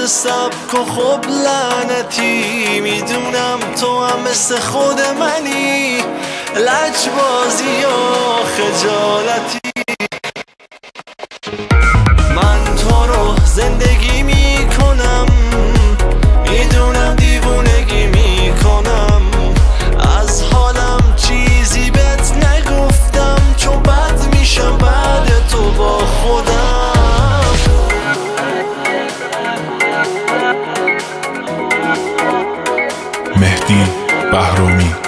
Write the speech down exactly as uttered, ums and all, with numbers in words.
سبک و خب لعنتی، میدونم تو هم مثل خود منی، لجبازی یا خجالتی. من تو رو زندگی میکنم، میدونم دیوونگی میکنم، از حالم چیزی بهت نگفتم، چون بد میشم بعد تو با خودم. مهدی بهرامی.